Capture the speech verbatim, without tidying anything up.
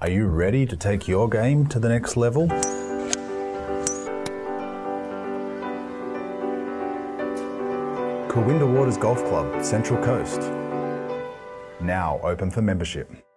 Are you ready to take your game to the next level? Kooindah Waters Golf Club, Central Coast. Now open for membership.